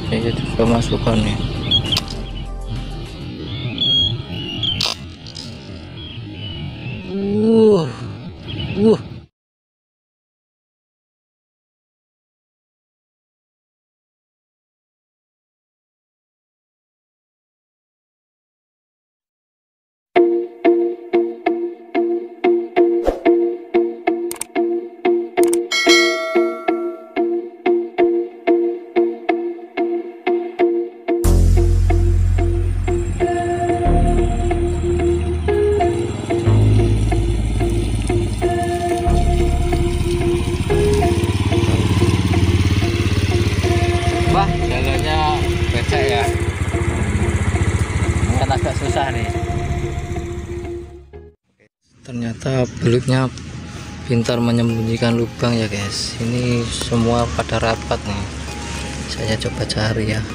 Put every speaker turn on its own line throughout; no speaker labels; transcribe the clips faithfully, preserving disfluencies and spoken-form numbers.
Saya coba masukkan nih. Uh, uh. Wah, jalannya becek ya. Kan agak susah nih. Ternyata belutnya pintar menyembunyikan lubang ya guys. Ini semua pada rapat nih. Saya coba cari ya.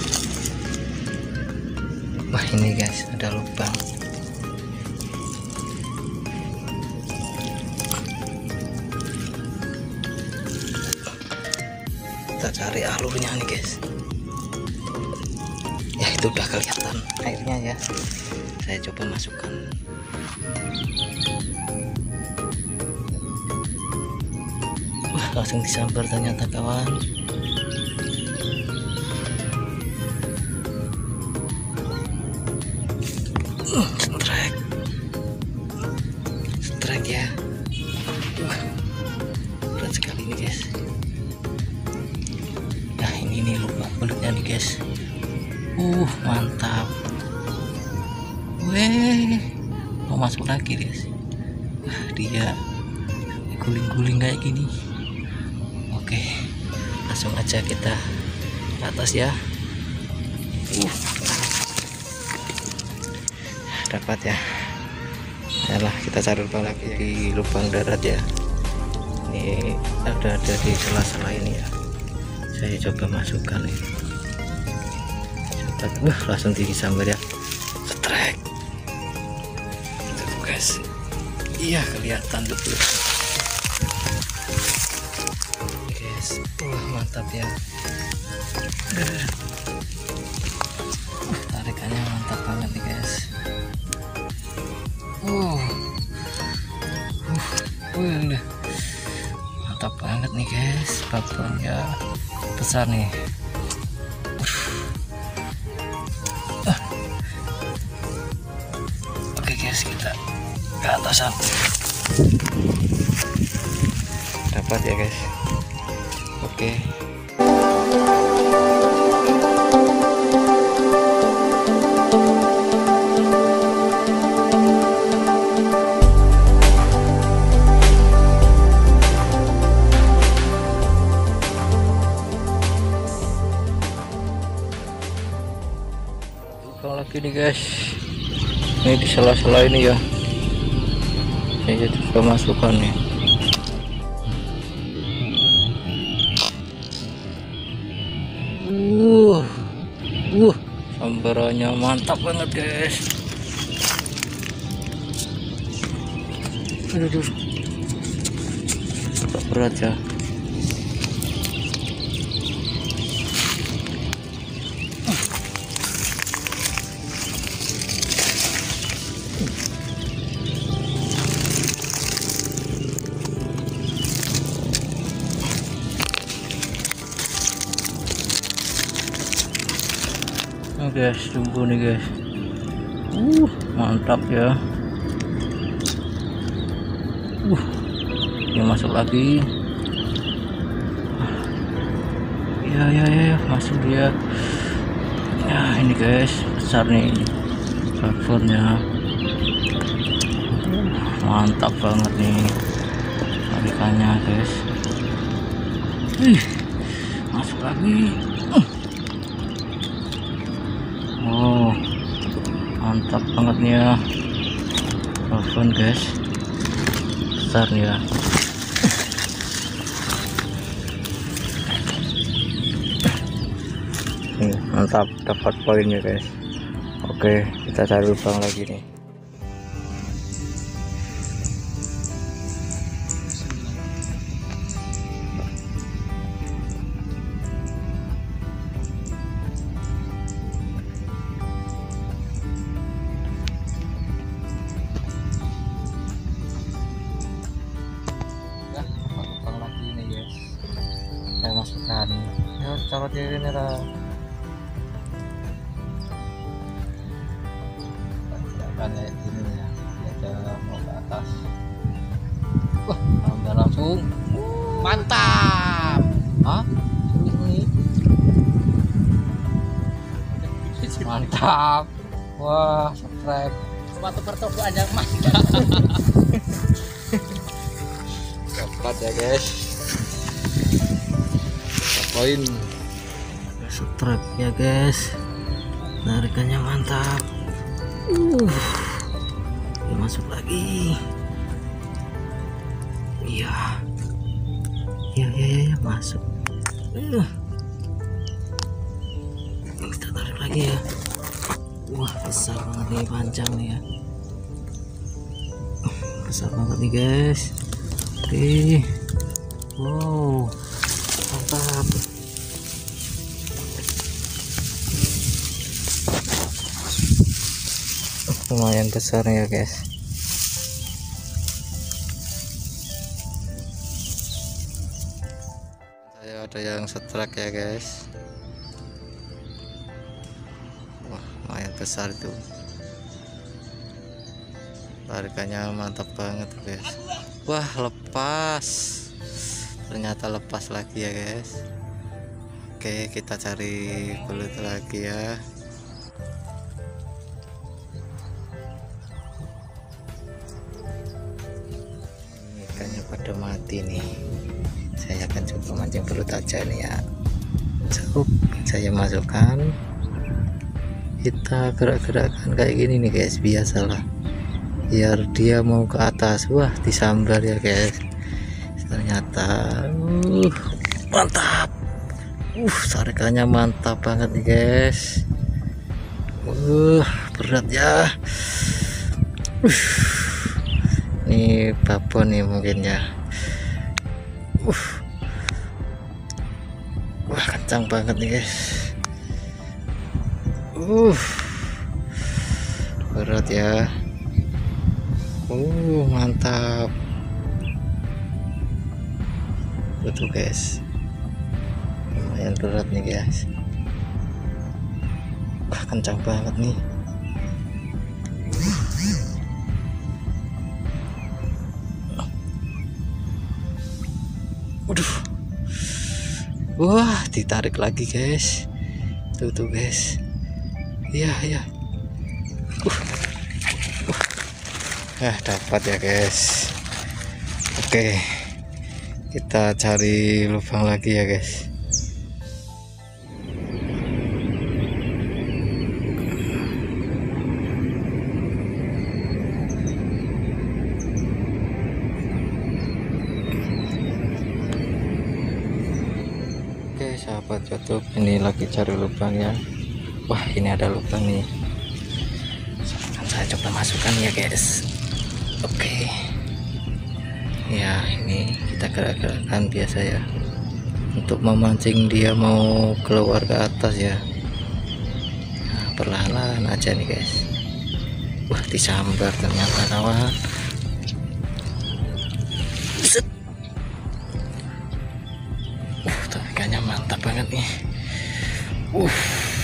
Wah, ini guys ada lubang. Kita cari alurnya nih guys. Ya, itu udah kelihatan airnya ya. Saya coba masukkan. Wah, langsung disambar ternyata kawan. uh, Strike Strike ya. Wah, berat sekali nih guys. Nah, ini nih lubang belutnya nih guys. Uh, mantap. Weh, mau masuk lagi guys. Wah, dia guling-guling kayak gini. Oke, langsung aja kita ke atas ya. Uh, dapat ya. Yalah, kita cari lubang lagi di lubang darat ya. Ini ada ada di sela-sela ini ya. Saya coba masukkan nih. Wah, langsung disambar ya. Strike. Tuh guys. Iya, kelihatan tuh guys. Wah, mantap ya. Uh, tarikannya mantap banget nih guys. Uh, uh, uh, mantap banget nih guys. Babonnya besar nih. Kita ke atasan. Dapat ya guys. Oke. Lubang lagi nih guys. Ini di sela-sela ini ya. Saya coba masukkan nih. Uh, uh, sambarannya mantap banget guys. Aduh, agak berat ya. Oh guys, tunggu nih guys. Uh, mantap ya. Uh, ini masuk lagi. Ya ya ya, ya. Masuk dia. Ya, ini guys, besar nih babonnya. Uh, mantap banget nih tarikannya guys. Ih, masuk lagi. Uh. Oh, mantap banget nih ya. Babon guys, besar nih ya. Nih, mantap, dapat poinnya guys. Oke, kita cari lubang lagi nih. ikan ya, cara diri ini lah ikan kayak gini ya, dia mau ke atas. Wah, udah langsung mantap. Hah? Ini mantap. Wah, subscribe.
Suatu percobaan yang mantap.
Dapat ya guys. Poin. Subscribe ya guys. Tarikannya mantap. Uh, dia masuk lagi. Iya. Ya ya ya, ya masuk. Uh. Kita tarik lagi ya. Wah, besar banget nih, panjang nih ya. Besar banget nih guys. Oke. Wow. Mantap. Lumayan besar ya guys. Saya ada yang strike ya guys. Wah, lumayan besar itu. Tarikannya mantap banget guys. Wah, lepas. Ternyata lepas lagi ya guys. Oke, kita cari belut lagi ya. Ikannya pada mati nih. Saya akan coba mancing belut aja nih ya. Cukup saya masukkan. Kita gerak-gerakkan kayak gini nih guys, biasalah. Biar dia mau ke atas. Wah, disambar ya guys. Ternyata uh, mantap. Uh, tarikannya mantap banget nih guys. Uh, berat ya. Uh, ini babon nih mungkin ya. Uh, wah, kencang banget nih guys. Uh, berat ya. Uh, mantap. Betul guys, lumayan berat nih guys. Wah, kencang banget nih. Waduh. Wah, ditarik lagi guys. Tuh tuh guys. Iya iya. Uh. Uh. Ah, dapat ya guys. Oke. Kita cari lubang lagi ya guys. Oke sahabat YouTube, ini lagi cari lubang ya. Wah, ini ada lubang nih. Akan saya coba masukkan ya guys. Oke. Ya, ini kita gerak-gerakkan biasa ya, untuk memancing dia mau keluar ke atas ya. Nah, perlahan-lahan aja nih guys. Wah, disambar ternyata kawan. Set. Uh, tarikannya mantap banget nih. Uh,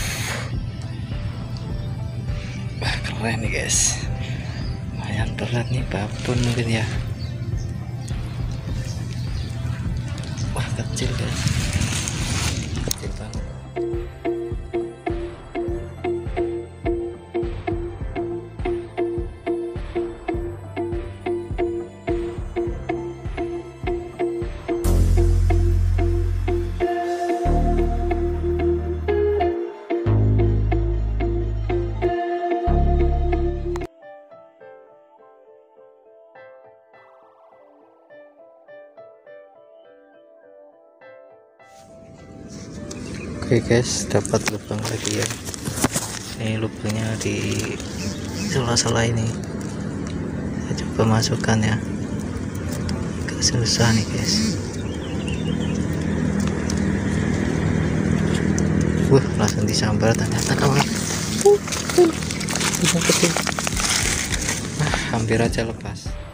wah, keren nih guys. Lumayan berat nih, babon mungkin ya. Wah, kecil guys, kecil banget. Oke guys, dapat lubang lagi ya. Ini lubangnya di sela-sela ini. Saya coba masukkan ya. Agak susah nih guys. Wah, langsung disambar ternyata kawan. Uh, uh, kecil. Nah, hampir aja lepas.